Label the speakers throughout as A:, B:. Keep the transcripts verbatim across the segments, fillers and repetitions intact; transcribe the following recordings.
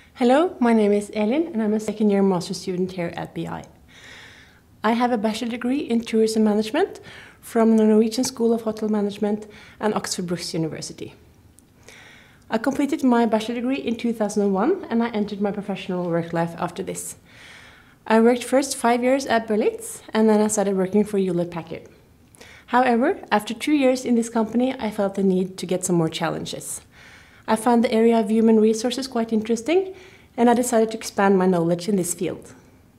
A: Hello, my name is Elin and I'm a second year master student here at B I. I have a bachelor degree in tourism management from the Norwegian School of Hotel Management and Oxford Brookes University. I completed my bachelor degree in two thousand one and I entered my professional work life after this. I worked first five years at Berlitz and then I started working for Hewlett Packard. However, after two years in this company, I felt the need to get some more challenges. I found the area of human resources quite interesting, and I decided to expand my knowledge in this field.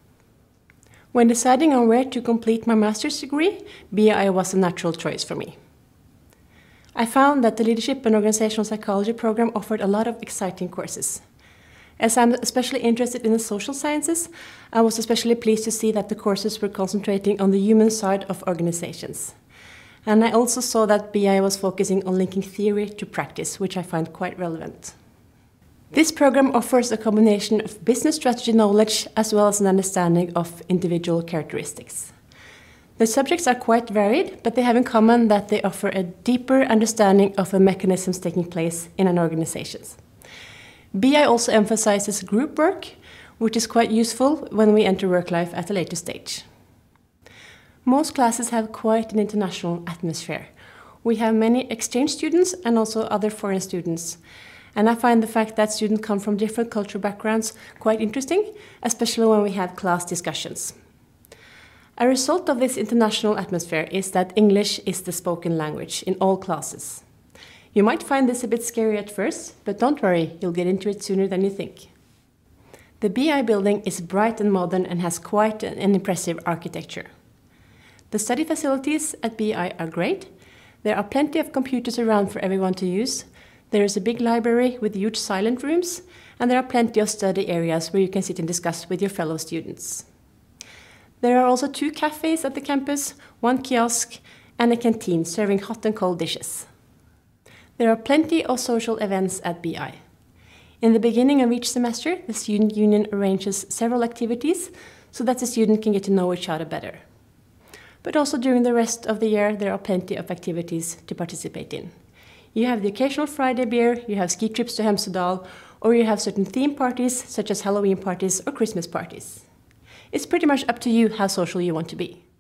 A: When deciding on where to complete my master's degree, B I was a natural choice for me. I found that the Leadership and Organizational Psychology program offered a lot of exciting courses. As I'm especially interested in the social sciences, I was especially pleased to see that the courses were concentrating on the human side of organizations. And I also saw that B I was focusing on linking theory to practice, which I find quite relevant. This program offers a combination of business strategy knowledge as well as an understanding of individual characteristics. The subjects are quite varied, but they have in common that they offer a deeper understanding of the mechanisms taking place in an organization. B I also emphasizes group work, which is quite useful when we enter work life at a later stage. Most classes have quite an international atmosphere. We have many exchange students and also other foreign students. And I find the fact that students come from different cultural backgrounds quite interesting, especially when we have class discussions. A result of this international atmosphere is that English is the spoken language in all classes. You might find this a bit scary at first, but don't worry, you'll get into it sooner than you think. The B I building is bright and modern and has quite an impressive architecture. The study facilities at B I are great. There are plenty of computers around for everyone to use. There is a big library with huge silent rooms, and there are plenty of study areas where you can sit and discuss with your fellow students. There are also two cafes at the campus, one kiosk, and a canteen serving hot and cold dishes. There are plenty of social events at B I. In the beginning of each semester, the student union arranges several activities so that the student can get to know each other better. But also during the rest of the year, there are plenty of activities to participate in. You have the occasional Friday beer, you have ski trips to Hemsedal, or you have certain theme parties, such as Halloween parties or Christmas parties. It's pretty much up to you how social you want to be.